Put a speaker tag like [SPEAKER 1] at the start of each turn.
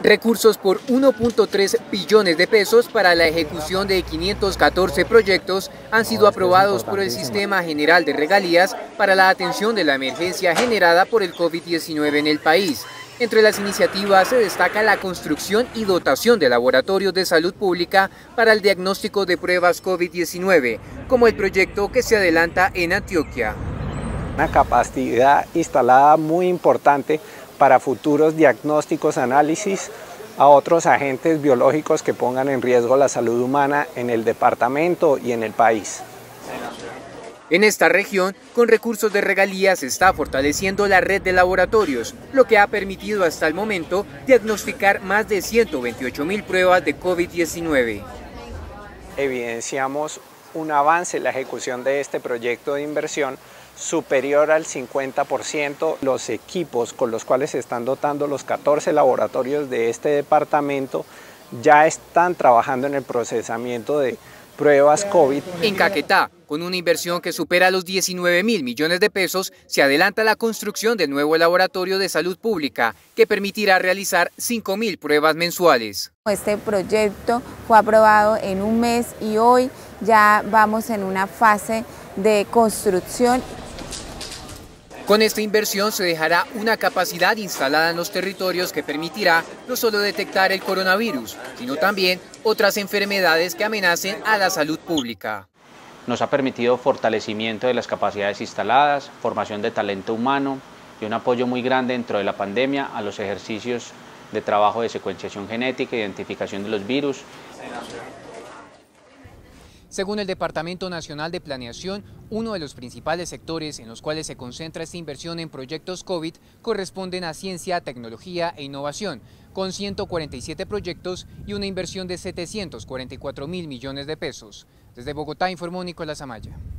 [SPEAKER 1] Recursos por 1.3 billones de pesos para la ejecución de 514 proyectos han sido aprobados por el Sistema General de Regalías para la atención de la emergencia generada por el COVID-19 en el país. Entre las iniciativas se destaca la construcción y dotación de laboratorios de salud pública para el diagnóstico de pruebas COVID-19, como el proyecto que se adelanta en Antioquia.
[SPEAKER 2] Una capacidad instalada muy importante para futuros diagnósticos, análisis a otros agentes biológicos que pongan en riesgo la salud humana en el departamento y en el país.
[SPEAKER 1] En esta región, con recursos de regalías, se está fortaleciendo la red de laboratorios, lo que ha permitido hasta el momento diagnosticar más de 128.000 pruebas de COVID-19.
[SPEAKER 2] Evidenciamos un avance en la ejecución de este proyecto de inversión superior al 50%. Los equipos con los cuales se están dotando los 14 laboratorios de este departamento ya están trabajando en el procesamiento de pruebas COVID.
[SPEAKER 1] En Caquetá, con una inversión que supera los 19.000 millones de pesos, se adelanta la construcción del nuevo laboratorio de salud pública, que permitirá realizar 5.000 pruebas mensuales.
[SPEAKER 3] Este proyecto fue aprobado en un mes y hoy ya vamos en una fase de construcción.
[SPEAKER 1] Con esta inversión se dejará una capacidad instalada en los territorios que permitirá no solo detectar el coronavirus, sino también otras enfermedades que amenacen a la salud pública.
[SPEAKER 4] Nos ha permitido fortalecimiento de las capacidades instaladas, formación de talento humano y un apoyo muy grande dentro de la pandemia a los ejercicios de trabajo de secuenciación genética, identificación de los virus.
[SPEAKER 1] Según el Departamento Nacional de Planeación, uno de los principales sectores en los cuales se concentra esta inversión en proyectos COVID corresponden a ciencia, tecnología e innovación, con 147 proyectos y una inversión de 744.000 millones de pesos. Desde Bogotá informó Nicolás Amaya.